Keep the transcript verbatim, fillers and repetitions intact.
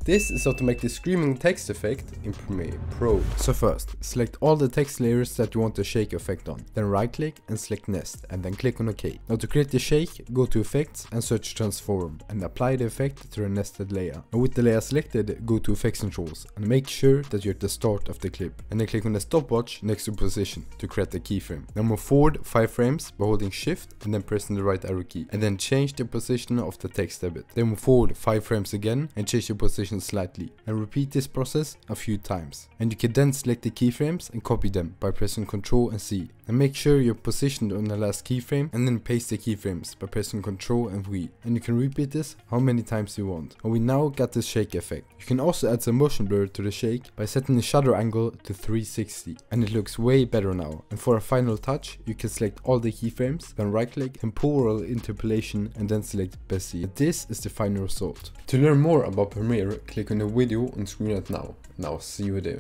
This is how to make the screaming text effect in Premiere Pro. So first, select all the text layers that you want the shake effect on. Then right click and select Nest and then click on OK. Now to create the shake, go to Effects and search Transform and apply the effect to the nested layer. And with the layer selected, go to Effects Controls and make sure that you're at the start of the clip. And then click on the stopwatch next to position to create the keyframe. Now move forward five frames by holding Shift and then pressing the right arrow key. And then change the position of the text a bit. Then move forward five frames again and change the position slightly, and repeat this process a few times. And you can then select the keyframes and copy them by pressing Ctrl and C. And make sure you're positioned on the last keyframe, and then paste the keyframes by pressing Ctrl and V. And you can repeat this how many times you want. And we now got this shake effect. You can also add some motion blur to the shake by setting the shutter angle to three sixty, and it looks way better now. And for a final touch, you can select all the keyframes, then right click, temporal interpolation, and then select Bezier. And this is the final result. To learn more about Premiere, click on the video on screen right now. Now see you there.